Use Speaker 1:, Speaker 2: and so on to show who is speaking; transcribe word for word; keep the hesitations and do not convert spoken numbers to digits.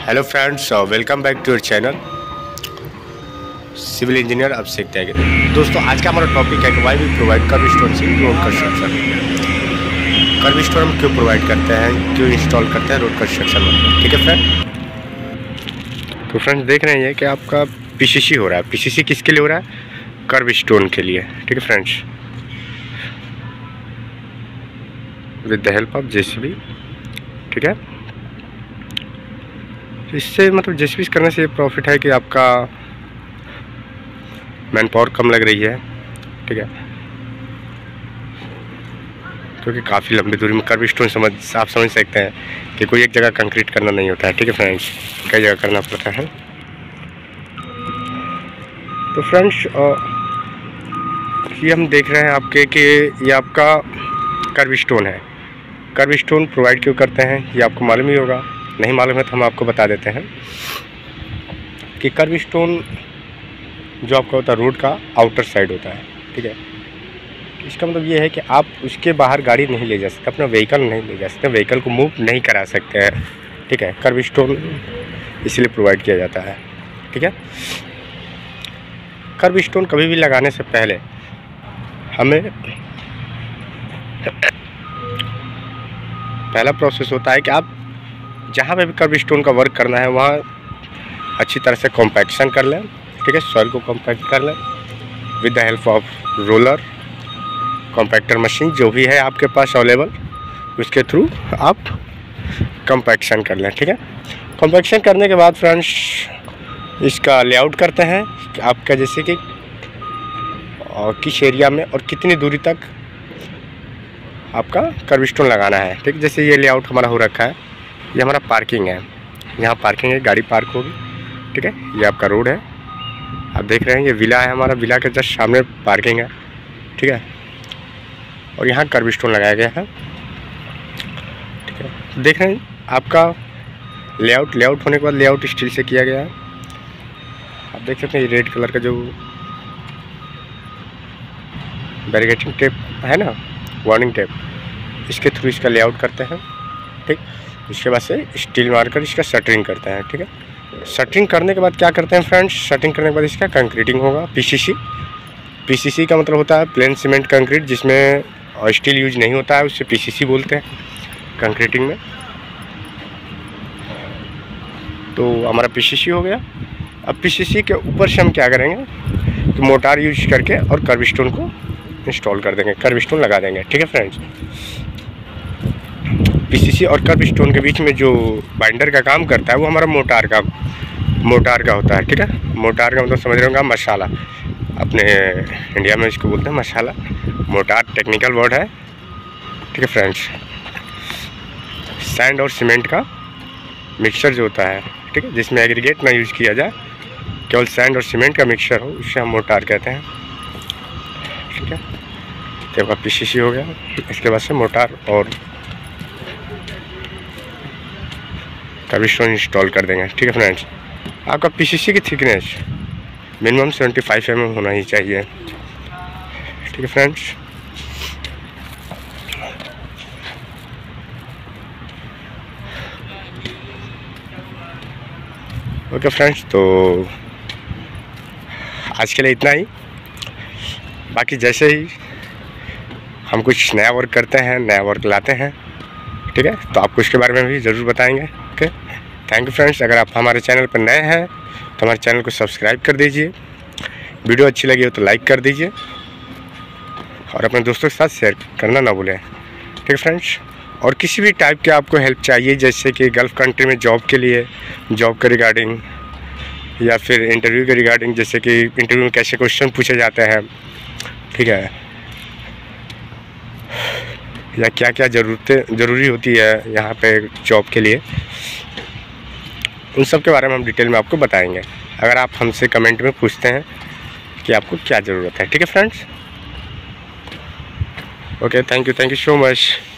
Speaker 1: Hello friends, welcome back to your channel civil engineer Abhishek Tyagi. दोस्तों, आज का हमारा टॉपिक है कि why we provide curb stone से रोड कंस्ट्रक्शन। कर्व स्टोन हम क्यों प्रोवाइड करते हैं, क्यों इंस्टॉल करते हैं रोड कंस्ट्रक्शन में, ठीक है फ्रेंड। तो फ्रेंड्स, देख रहे हैं कि आपका पीसीसी हो रहा है। पीसीसी किसके लिए हो रहा है? कर्व स्टोन के लिए, ठीक है friends, with the help of JCB, ठीक है। इससे मतलब जेसीबी करने से ये प्रॉफिट है कि आपका मैन पावर कम लग रही है, ठीक है, क्योंकि काफ़ी लंबी दूरी में कर्व स्टोन समझ आप समझ सकते हैं कि कोई एक जगह कंक्रीट करना नहीं होता है, ठीक है फ्रेंड्स, कई जगह करना पड़ता है। तो फ्रेंड्स, ये हम देख रहे हैं आपके कि ये आपका कर्व स्टोन है। कर्व स्टोन प्रोवाइड क्यों करते हैं ये आपको मालूम ही होगा। नहीं मालूम है तो हम आपको बता देते हैं कि कर्व स्टोन जो आपका होता है रोड का आउटर साइड होता है, ठीक है। इसका मतलब ये है कि आप उसके बाहर गाड़ी नहीं ले जा सकते, अपना व्हीकल नहीं ले जा सकते, व्हीकल को मूव नहीं करा सकते हैं, ठीक है। कर्व स्टोन इसलिए प्रोवाइड किया जाता है, ठीक है। कर्व स्टोन कभी भी लगाने से पहले हमें पहला प्रोसेस होता है कि आप जहाँ पे भी कर्व स्टोन का वर्क करना है वहाँ अच्छी तरह से कॉम्पैक्शन कर लें, ठीक है। सॉइल को कॉम्पैक्ट कर लें with the help of roller, compactor machine जो भी है आपके पास अवेलेबल, उसके थ्रू आप कॉम्पैक्शन कर लें, ठीक है। कॉम्पैक्शन करने के बाद फ्रेंड्स इसका लेआउट करते हैं कि आपका जैसे कि किस एरिया में और कितनी दूरी तक आपका कर्व स्टोन लगाना है, ठीक। जैसे ये लेआउट हमारा हो रखा है, ये हमारा पार्किंग है, यहाँ पार्किंग है, गाड़ी पार्क होगी, ठीक है। ये आपका रोड है, आप देख रहे हैं, ये विला है हमारा, विला के जस्ट सामने पार्किंग है, ठीक है। और यहाँ कर्व स्टोन लगाया गया है, ठीक है। देख रहे हैं आपका लेआउट लेआउट होने के बाद लेआउट स्टील से किया गया है। आप देख सकते हैं ये रेड कलर का जो बैरिकेडिंग टेप है ना, वार्निंग टेप, इसके थ्रू इसका लेआउट करते हैं, ठीक। इसके बाद से स्टील मारकर इसका शटरिंग करते हैं, ठीक है। शटरिंग करने के बाद क्या करते हैं फ्रेंड्स, शटरिंग करने के बाद इसका कंक्रीटिंग होगा। पीसीसी पीसीसी का मतलब होता है प्लेन सीमेंट कंक्रीट, जिसमें स्टील यूज नहीं होता है, उससे पीसीसी बोलते हैं कंक्रीटिंग में। तो हमारा पीसीसी हो गया। अब पीसीसी के ऊपर से हम क्या करेंगे कि मोटार यूज करके और कर्व स्टोन को इंस्टॉल कर देंगे, कर्व स्टोन लगा देंगे, ठीक है फ्रेंड्स। पीसीसी और कर्व स्टोन के बीच में जो बाइंडर का काम करता है वो हमारा मोटार का मोटार का होता है, ठीक है। मोटार का मतलब समझ रहे होंगे, मसाला, अपने इंडिया में इसको बोलते हैं मसाला। मोटार टेक्निकल वर्ड है, ठीक है फ्रेंड्स। सैंड और सीमेंट का मिक्सचर जो होता है, ठीक है, जिसमें एग्रीगेट ना यूज़ किया जाए, केवल सैंड और सीमेंट का मिक्सचर हो, उससे हम मोटार कहते हैं, ठीक है। तो आपका पीसीसी हो गया। इसके बाद से मोटार और कर्व स्टोन इंस्टॉल कर देंगे, ठीक है फ्रेंड्स। आपका पीसीसी की thickness minimum seventy five M M होना ही चाहिए, ठीक है फ्रेंड्स। ओके फ्रेंड्स, तो आज के लिए इतना ही। बाकी जैसे ही हम कुछ नया वर्क करते हैं, नया वर्क लाते हैं, ठीक है, तो आपको इसके बारे में भी ज़रूर बताएंगे। Okay, thank you friends. अगर आप हमारे चैनल पर नए हैं तो हमारे चैनल को सब्सक्राइब कर दीजिए, वीडियो अच्छी लगी हो तो लाइक कर दीजिए और अपने दोस्तों के साथ शेयर करना ना भूलें, ठीक है फ्रेंड्स। और किसी भी टाइप के आपको हेल्प चाहिए, जैसे कि गल्फ़ कंट्री में जॉब के लिए, जॉब के रिगार्डिंग, या फिर इंटरव्यू के रिगार्डिंग, जैसे कि इंटरव्यू में कैसे क्वेश्चन पूछे जाते हैं, ठीक है, या क्या क्या ज़रूरतें ज़रूरी होती है यहाँ पे जॉब के लिए, उन सब के बारे में हम डिटेल में आपको बताएंगे, अगर आप हमसे कमेंट में पूछते हैं कि आपको क्या ज़रूरत है, ठीक है friends. Okay, thank you thank you so much.